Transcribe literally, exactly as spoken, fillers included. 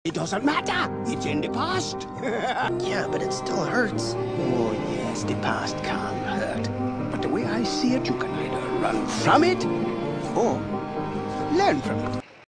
It doesn't matter. It's in the past. Yeah, but it still hurts. Oh, yes, the past can hurt. But the way I see it, you can either run from it or learn from it.